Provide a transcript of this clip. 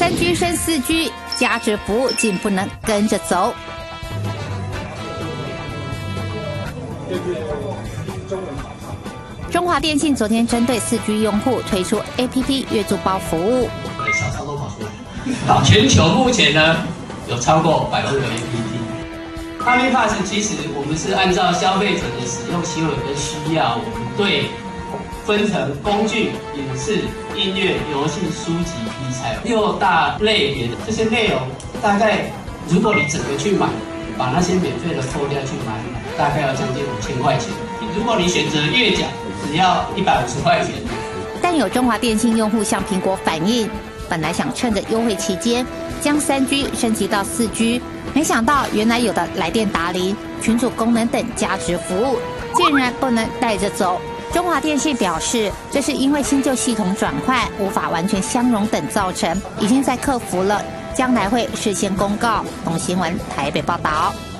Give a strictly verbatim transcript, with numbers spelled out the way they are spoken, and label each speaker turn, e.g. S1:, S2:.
S1: 三 G 升四 G， 加值服务竟不能跟着走。中华电信昨天针对四 G 用户推出 A P P 月租包服务。
S2: 小抄都跑出来。好，全球目前呢有超过百万个 A P P。Harmony Pass 其实我们是按照消费者的使用行为跟需要，我们对分成工具、影视、音乐、游戏、书籍、理财六大类别的这些内容，大概如果你整个去买，把那些免费的扣掉去买，大概要将近五千块钱。如果你选择月缴，只要一百五十块钱。
S1: 但有中华电信用户向苹果反映，本来想趁着优惠期间将三 G 升级到四 G， 没想到原来有的来电答铃、群组功能等加值服务，竟然不能带着走。中华电信表示，这是因为新旧系统转换无法完全相容等造成，已经在克服了，将来会事先公告。东新闻台北报道。